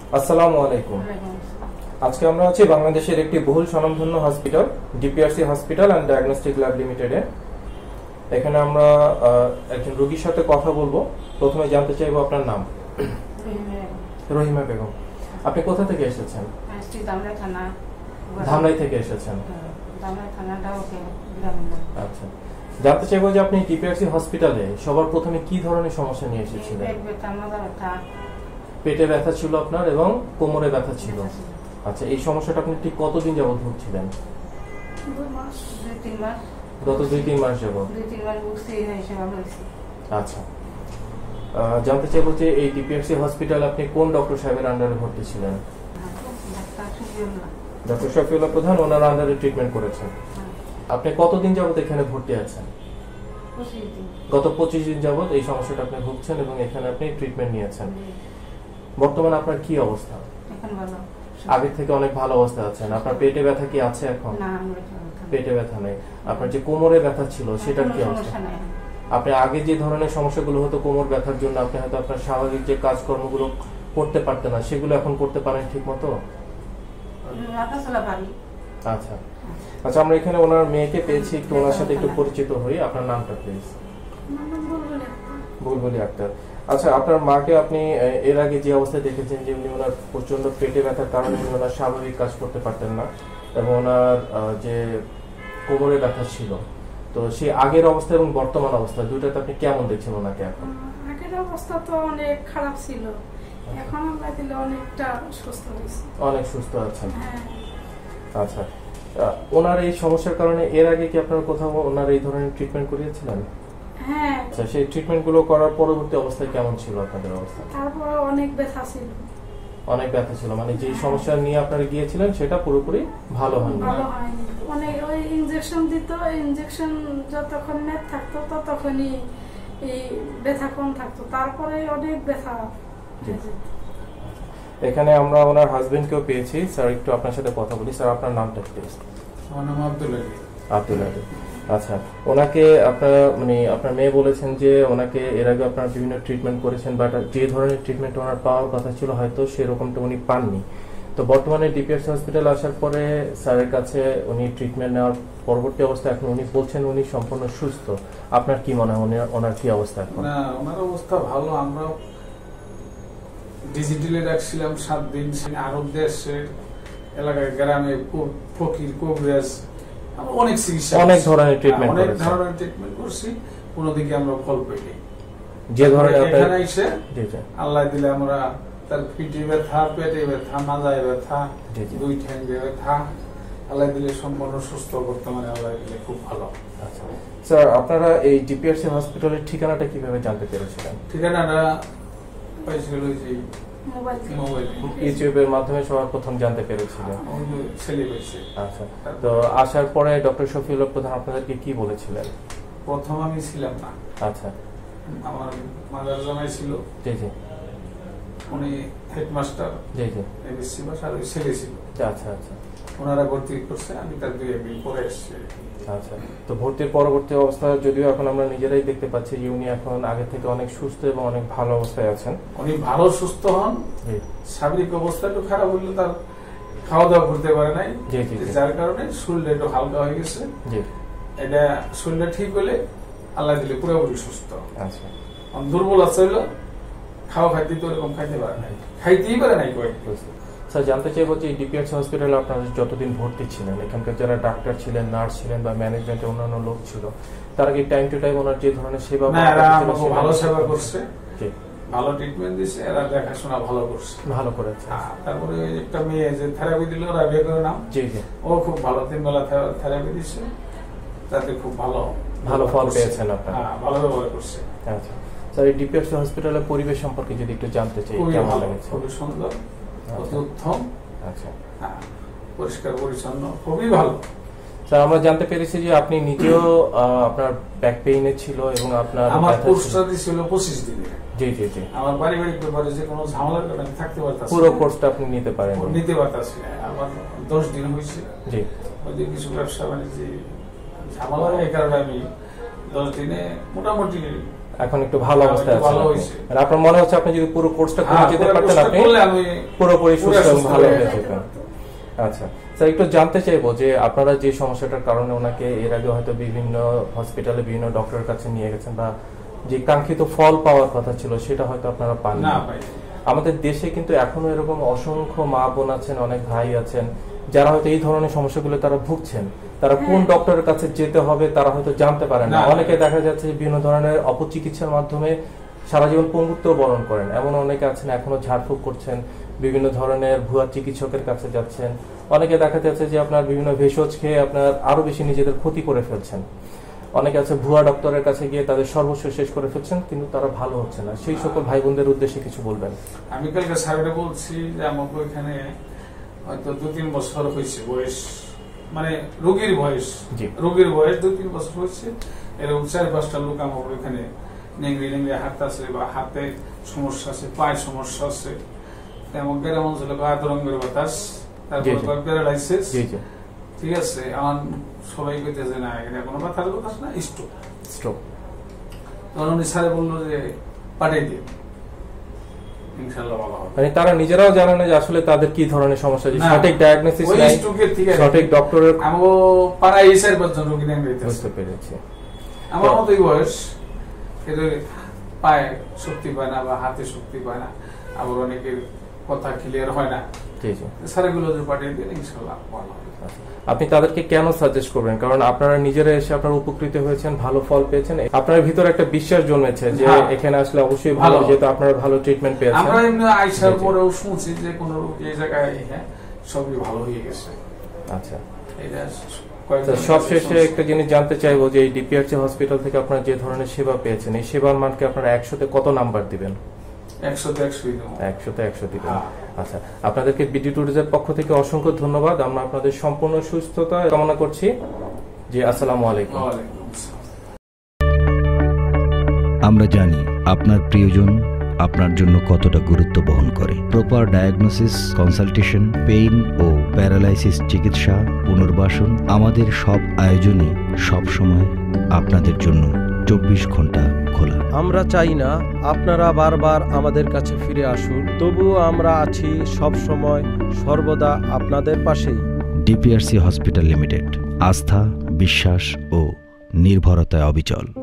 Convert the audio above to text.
আসসালামু আলাইকুম। আজকে আমরা আছি বাংলাদেশের একটি বহুল স্বনামধন্য hospital DPRC hospital and diagnostic lab লিমিটেডে। এখানে আমরা একজন রোগীর সাথে কথা বলবো। প্রথমে জানতে চাইবো আপনার নাম। রহিমা বেগম। আপনি কোথা থেকে এসেছেন? ধামরাই থেকে এসেছেন। আচ্ছা, জানতে চাইবো যে আপনি ডিপিআরসি হসপিটালে সবার প্রথমে কি ধরনের সমস্যা নিয়ে এসেছিলেন? পেটে ব্যথা ছিল আপনার এবং কোমরে ব্যথা ছিল। আচ্ছা, এই সমস্যাটা আপনি ঠিক কতদিন যাবত ভুগছিলেন? গত 2-3 মাস যাবত। আচ্ছা, জানতে চাইবো যে এই ডিপিআরসি হসপিটালে আপনি কোন ডক্টর সাহেবের আন্ডারে ভর্তি ছিলেন? ডক্টর শফিউল্লাহ প্রধান, ওনার আন্ডারে ট্রিটমেন্ট করেছেন। আপনি কতদিন যাবত এখানে ভর্তি আছেন? গত 25 দিন যাবত এই সমস্যাটা আপনি ভুগছেন এবং এখানে আপনি ট্রিটমেন্ট নিয়েছেন। বর্তমানে আপনার কি অবস্থা? আগের থেকে অনেক ভালো অবস্থা আছেন। আপনার পেটে ব্যথা কি আছে এখন? পেটে ব্যথা নেই। আপনার যে কোমরে ব্যথা ছিল সেটার কি অবস্থা? আপনি আগে যে ধরনের সমস্যাগুলো হতো কোমর ব্যথার জন্য, আপনি হয়তো আপনার স্বাভাবিক যে কাজকর্মগুলো করতে পারতেন না, সেগুলো এখন করতে পারেন ঠিক মতো? আচ্ছা আচ্ছা, আমরা এখানে ওনার মেয়েকে পেয়েছি, একটু ওনার সাথে একটু পরিচিত হই। আপনার নামটা প্লিজ? বুলবুলি আক্তার। আচ্ছা, আপনার মাকে আপনি এর আগে যে অবস্থায় দেখেছেন যে উনি ওনার প্রচন্ড পেটে ব্যথার কারণে উনি ওনার স্বাভাবিক কাজ করতে পারতেন না এবং ওনার যে কোমরে ব্যথা ছিল, তো সেই আগের অবস্থা এবং বর্তমান অবস্থা দুইটাতে আপনি কেমন দেখছেন ওনাকে এখন? আগের অবস্থা তো অনেক খারাপ ছিল, এখন আমরা দিলে অনেকটা সুস্থ হয়েছে। অনেক সুস্থ আছেন। আচ্ছা, ওনার এই সমস্যার কারণে এর আগে কি আপনারা কোথাও ওনার এই ধরনের ট্রিটমেন্ট করিয়েছিলেন? হ্যাঁ। আচ্ছা, সেই ট্রিটমেন্ট গুলো করার পরবর্তী অবস্থায় কেমন ছিল আপনাদের অবস্থা? তারপর অনেক ব্যথা ছিল। অনেক ব্যথা ছিল, মানে যে সমস্যা নিয়ে আপনারা গিয়েছিলেন সেটা পুরোপুরি ভালো হয়নি? ভালো হয়নি। অনেক ওই ইনজেকশন দিত, ইনজেকশন যতক্ষণ মেদ থাকতো ততক্ষণই এই ব্যথা কম থাকতো, তারপরে অনেক ব্যথা। এখানে আমরা ওনার হাজবেন্ডকেও পেয়েছি। স্যার, একটু আপনার সাথে কথা বলি। স্যার, আপনার নামটা প্লিজ? আমার নাম আব্দুল আলী। আব্দুল আলী। আচ্ছা, ওনাকে আপনারা মানে আপনার মেয়ে বলেছেন যে ওনাকে এর আগে আপনারা বিভিন্ন ট্রিটমেন্ট করেছেন, বাট যে ধরনের ট্রিটমেন্ট ওনার পাওয়ার কথা ছিল হয়তো সেরকমটা উনি পাননি। তো বর্তমানে ডিপিআরসি হসপিটাল আসার পরে স্যারের কাছে উনি ট্রিটমেন্ট নেওয়ার পরবর্তী অবস্থা এখন উনি বলছেন উনি সম্পূর্ণ সুস্থ। আপনার কি মনে হয় ওনার কি অবস্থা এখন? না, ওনার অবস্থা ভালো। আমরা ডিজিটালি রাখছিলাম 7 দিন। আরব দেশের এলাকায় গ্রামে ফকির কবিরাজ অনেক চিকিৎসা, অনেক ধরনের ট্রিটমেন্ট করছি, কোনো দিকে আমরা ফল পাইনি। যে ধরনের এখানে এসে আল্লাহ দিলে আমরা তার পিঠে ব্যথা, পেটে ব্যথা, মাজায় ব্যথা, 2 ঠ্যাঙ্গে ব্যথা, আল্লাহ দিলে সম্পূর্ণ সুস্থ। বর্তমানে আল্লাহ দিলে খুব ভালো। আচ্ছা স্যার, আপনারা এই ডিপিআরসি হসপিটালের ঠিকানাটা কিভাবে জানতে পেরেছিলেন? ঠিকানাটা পাইছিল যে ইউটিউবের মাধ্যমে সবার প্রথম জানতে পেরেছিলেন? আচ্ছা, তো আসার পরে ডক্টর শফিউল্লাহ প্রধান আপনাদেরকে কি বলেছিলেন? প্রথম আমি ছিলাম না। আচ্ছা, আমার মাদার জামাই ছিল। জি জি। উনি হেডমাস্টার। জি জি। এবিসি ভাষার ওই ছেলে ছিল। আচ্ছা আচ্ছা। ওনারা ভর্তি করছে, আমি তার 2-1 দিন পরে এসেছি। আচ্ছা, তো ভর্তির পরবর্তী অবস্থা যদিও এখন আমরা নিজেরাই দেখতে পাচ্ছি যে উনি এখন আগে থেকে অনেক সুস্থ এবং অনেক ভালো অবস্থায় আছেন। উনি ভালো সুস্থ হন। শারীরিক অবস্থা একটু খারাপ হইলে তার খাওয়া দাওয়া করতে পারে নাই, যার কারণে শরীরটা একটু হালকা হয়ে গেছে। এটা শরীরটা ঠিক হলে আল্লাহ দিলে পুরোপুরি সুস্থ। আচ্ছা, দুর্বল আছে হইলো খাওয়া খাইতে তো এরকম খাইতে পারে নাই, খাইতেই পারে নাই কয়েক। স্যার, জানতে চাইবো যে ডিপিআরসি হসপিটালে আপনারা যতদিন ভর্তি ছিলেন, এখানকার যারা ডাক্তার ছিলেন, নার্স ছিলেন বা ম্যানেজমেন্টের অন্যান্য লোক ছিল, তারা কি টাইম টু টাইম ওনার যে ধরনের সেবা? ভালো সেবা করছে, ভালো ট্রিটমেন্ট দিচ্ছে, এরা দেখাশোনা ভালো করছে, ভালো করেছে। তারপরে একটা মেয়ে যে থেরাপি দিল, রাবিয়া করে নাম, জি জি, ও খুব ভালো 3 বেলা থেরাপি দিচ্ছে, তাতে খুব ভালো ভালো ফল পেয়েছেন আপনারা? ভালো ব্যবহার করছে। আচ্ছা স্যার, এই ডিপিআরসি হসপিটালের পরিবেশ সম্পর্কে যদি একটু জানতে চাই, কেমন লাগছে? খুবই সুন্দর, উত্তম। আচ্ছা, পরিষ্কার পরিচ্ছন্ন, খুবই ভালো। স্যার, আমরা জানতে পেরেছি যে আপনি নিজেও আপনার ব্যাক পেইনে ছিল এবং আপনার আমার কোর্সটা ছিল 25 দিনের। জি জি জি। আমার পারিবারিক ব্যাপারে যে কোনো ঝামেলার কারণে থাকতে পারতাম, পুরো কোর্সটা আপনি নিতে পারেন? নিতে পারতাছি। আমার 10 দিন হয়েছে। জি। ওই কিছু ব্যবসা বাণিজ্য ঝামেলা, এই কারণে আমি 10 দিনে মোটামুটি এখন একটু ভালো অবস্থায় আছেন আর আপনার মনে হচ্ছে আপনি যদি পুরো কোর্সটা করে যেতে পারতেন আপনি পুরোপুরি সুস্থ এবং ভালো হয়ে যেতেন। আচ্ছা স্যার, একটু জানতে চাইবো যে আপনারা যে সমস্যাটার কারণে ওনাকে এর আগে হয়তো বিভিন্ন হসপিটালে বিভিন্ন ডক্টরের কাছে নিয়ে গেছেন বা যে কাঙ্ক্ষিত ফল পাওয়ার কথা ছিল সেটা হয়তো আপনারা পান না। আমাদের দেশে কিন্তু এখনো এরকম অসংখ্য মা বোন আছেন, অনেক ভাই আছেন যারা হয়তো এই ধরনের সমস্যাগুলো তারা ভুগছেন, তারা কোন ডক্টরের কাছে যেতে হবে তারা হয়তো জানতে পারেন না। অনেকে দেখা যাচ্ছে বিভিন্ন ধরনের অপচিকিৎসার মাধ্যমে সারা জীবন পঙ্গুত্ব বরণ করেন, এমন অনেকে আছেন এখনো ঝাড়ফুঁক করছেন, বিভিন্ন ধরনের ভুয়া চিকিৎসকের কাছে যাচ্ছেন, অনেকে দেখা যাচ্ছে যে আপনার বিভিন্ন ভেষজ খেয়ে আপনার আরো বেশি নিজেদের ক্ষতি করে ফেলছেন, অনেকে আছে ভুয়া ডক্টরের কাছে গিয়ে তাদের সর্বস্ব শেষ করে ফেলছেন কিন্তু তারা ভালো হচ্ছে না। সেই সকল ভাই বোনদের উদ্দেশ্যে কিছু বলবেন? আমি কালকে স্যারকে বলছি যে আমাকে ওইখানে হয়তো 2-3 বছর হয়েছে বয়স, মানে রোগীর বয়স 2-3 বছর হয়েছে, এরকম 4-5টা লোক আমার ওইখানে নেংড়ে নেংড়ে হাত আছে বা হাতে সমস্যা আছে, পায়ে সমস্যা আছে, তেমন গ্রাম অঞ্চলে আতরঙ্গের বাতাস, তারপর প্যারালাইসিস, ঠিক আছে। আমার সবাই কইতেছে না এখানে কোনো মাথার বাতাস না, স্ট্রোক। তখন উনি স্যারে বললো যে পাঠিয়ে দিন, ইনশাআল্লাহ ভালো হবে। মানে তারা নিজেরাও জানে না যে আসলে তাদের কি ধরনের সমস্যা, যে সঠিক ডায়াগনোসিস নাই, সঠিক ডক্টরের আমগো পাড়ায় এসে পর্যন্ত রোগী নেন বুঝতে পেরেছে। আমার মতই বয়স, এদের পায়ে শক্তি পায় না বা হাতে শক্তি পায় না, আবার অনেকের কথা ক্লিয়ার হয় না। স্যারগুলো যে পাঠিয়ে দিন ইনশাআল্লাহ ভালো হবে। আপনি তাদেরকে কেন সাজেস্ট করবেন? কারণ আপনারা নিজেরা এসে আপনারা উপকৃত হয়েছেন, ভালো ফল পেয়েছেন, আপনার ভিতরে একটা বিশ্বাস জন্মেছে যে এখানে আসলে অবশ্যই ভালো, যেহেতু আপনারা ভালো ট্রিটমেন্ট পেয়েছেন। আমরা এমনি আইসার পরেও শুনছি যে কোন রোগী এই জায়গায় সবই ভালো হয়ে গেছে। আচ্ছা, এটা সবশেষে একটা জিনিস জানতে চাইবো যে এই ডিপিআরসি হসপিটাল থেকে আপনারা যে ধরনের সেবা পেয়েছেন, এই সেবার মানকে আপনারা 100-তে কত নাম্বার দিবেন? 100-তে 100 দিবেন। আচ্ছা, আপনাদেরকে বিডি ট্যুরিজমের পক্ষ থেকে অসংখ্য ধন্যবাদ। আমরা আপনাদের সম্পূর্ণ সুস্থতা কামনা করছি। জি, আসসালামু আলাইকুম। আমরা জানি আপনার প্রিয়জন আপনার জন্য কতটা গুরুত্ব বহন করে। প্রপার ডায়াগনোসিস, কনসালটেশন, পেইন ও প্যারালাইসিস চিকিৎসা, পুনর্বাসন, আমাদের সব আয়োজনই সবসময় আপনাদের জন্য 24 ঘন্টা খোলা। আমরা চাই না আপনারা বারবার আমাদের কাছে ফিরে আসুন, তবুও আমরা আছি সব সময় সর্বদা আপনাদের পাশেই। ডিপিআরসি হসপিটাল লিমিটেড, আস্থা, বিশ্বাস ও নির্ভরতায় অবিচল।